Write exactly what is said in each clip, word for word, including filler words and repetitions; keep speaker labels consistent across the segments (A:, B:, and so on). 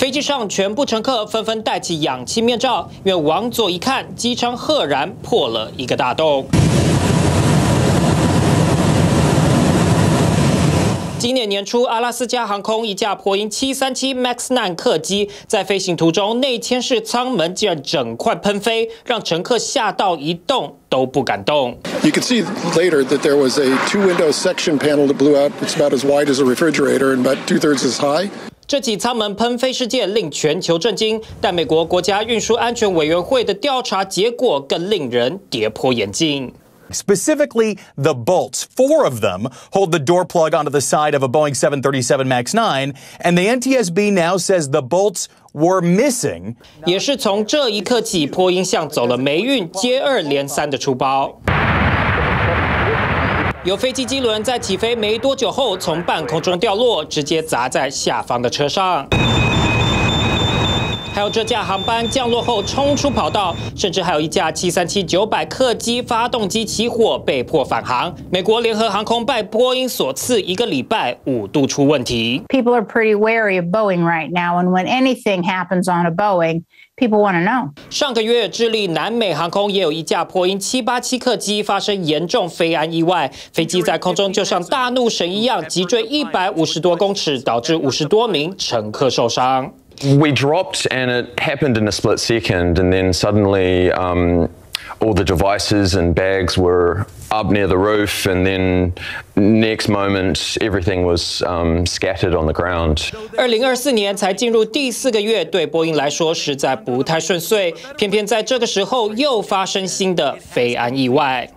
A: 飞机上全部乘客纷纷戴起氧气面罩，因为往左一看，机舱赫然破了一个大洞。 今年年初，阿拉斯加航空一架波音七三七 MAX 九 客机在飞行途中，内牵式舱门竟然整块喷飞，让乘客吓到一动都不敢动。
B: You could see later that there was a two-window section panel that blew out. It's about as wide as a refrigerator and about two-thirds as high.
A: 这起舱门喷飞事件令全球震惊，但美国国家运输安全委员会的调查结果更令人跌破眼镜。
C: Specifically, the bolts. Four of them hold the door plug onto the side of a Boeing seven thirty-seven MAX nine, and the N T S B now says the bolts were missing.
A: 也是从这一刻起，波音像走了霉运，接二连三的出包。有飞机机轮在起飞没多久后从半空中掉落，直接砸在下方的车上。 还有这架航班降落后冲出跑道，甚至还有一架七三七九百客机发动机起火，被迫返航。美国联合航空拜波音所赐，一个礼拜五度出问题。
D: People are pretty wary of Boeing right now, and when anything happens on a Boeing, people want to know.
A: 上个月，智利南美航空也有一架波音七八七客机发生严重飞安意外，飞机在空中就像大怒神一样急坠一百五十多公尺，导致五十多名乘客受伤。
E: We dropped and it happened in a split second, and then suddenly um, all the devices and bags were up near the roof, and then next moment everything was um, scattered on the ground.
A: 二零二四年才进入第四个月，对波音来说实在不太顺遂，偏偏在这个时候又发生新的飞安意外。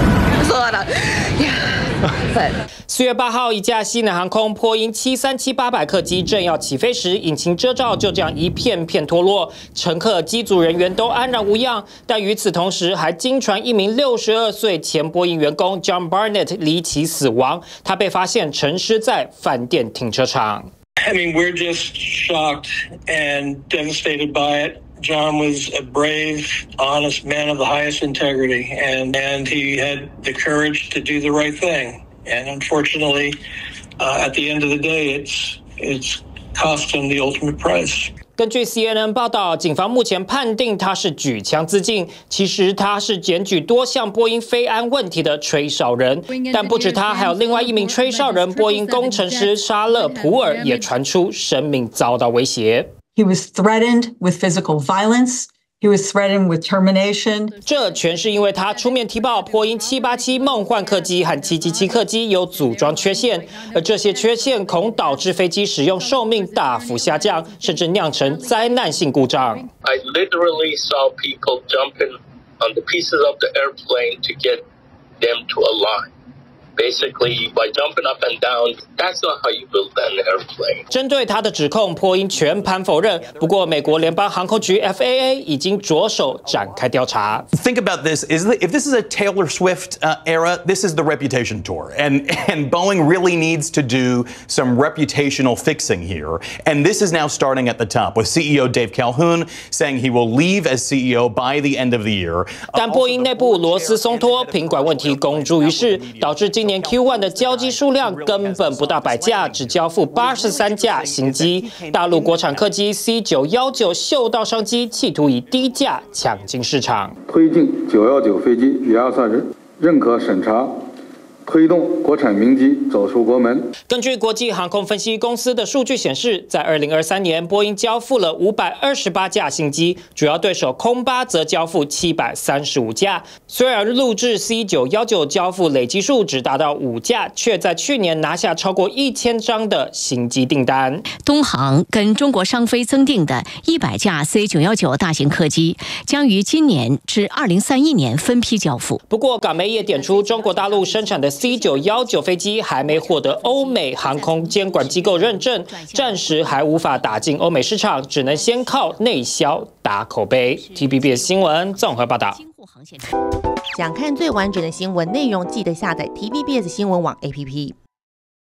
A: 四月八号，一架西南航空波音七三七八百客机正要起飞时，引擎遮罩就这样一片片脱落，乘客、机组人员都安然无恙。但与此同时，还经传一名六十二岁前波音员工 John Barnett 离奇死亡，他被发现沉尸在饭店停车场。
F: I mean, we're just shocked and devastated by it. John was a brave, honest man of the highest integrity, and, and he had the courage to do the right thing. And unfortunately, uh, at the end of the day, it's it's cost him the ultimate price.
A: 根据 C N N 报道，警方目前判定他是举枪自尽。其实他是检举多项波音飞安问题的吹哨人，但不止他，还有另外一名吹哨人，波音工程师沙勒普尔也传出生命遭到威胁。
G: He was threatened with physical violence. He was threatened with termination.
A: 这全是因为他出面提报波音七八七梦幻客机和七七七客机有组装缺陷，而这些缺陷恐导致飞机使用寿命大幅下降，甚至酿成灾难性故障。
H: I literally saw people jumping on the pieces of the airplane to get them to align. Basically, by jumping up and down, that's not how you build an airplane.
A: 针对他的指控，波音全盘否认。不过，美国联邦航空局 F A A 已经着手展开调查。
C: Think about this: is the, if this is a Taylor Swift uh, era, this is the Reputation tour, and and Boeing really needs to do some reputational fixing here. And this is now starting at the top, with C E O Dave Calhoun saying he will leave as C E O by the end of the year.
A: 但波音内部螺丝松脱，品管问题公诸于世，导致今年 Q 一 的交机数量根本不到百架，只交付八十三架新机。大陆国产客机 C 九一九嗅到商机，企图以低价抢进市场。
I: 推进九一九飞机一二三认认可审查。 推动国产民机走出国门。
A: 根据国际航空分析公司的数据显示，在二零二三年，波音交付了五百二十八架新机，主要对手空巴则交付七百三十五架。虽然录制 C 九一九交付累计数只达到五架，却在去年拿下超过一千张的新机订单。
J: 东航跟中国商飞增订的一百架 C 九一九大型客机，将于今年至二零三一年分批交付。
A: 不过，港媒也点出，中国大陆生产的 C 九一九飞机还没获得欧美航空监管机构认证，暂时还无法打进欧美市场，只能先靠内销打口碑。T V B S 新闻综合报道。
K: 想看最完整的新闻内容，记得下载 T V B S 新闻网 A P P。